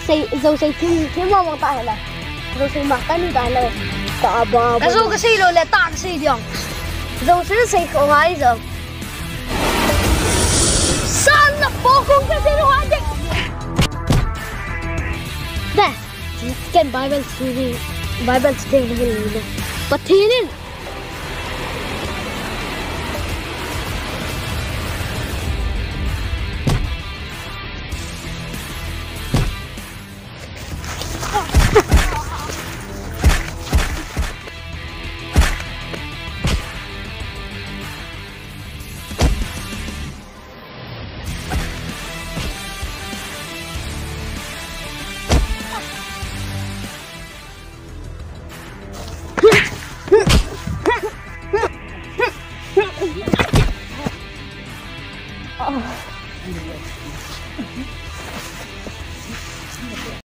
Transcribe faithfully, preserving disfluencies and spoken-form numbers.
say dâu say thiên thiên mong mong ta là dâu say mặc cái ta là ta bà cái dâu cái say rồi là ta cái say gì dâu say say không ai rồi san là bố không cái say đâu anh nè cái Bible study Bible study này bắt thiên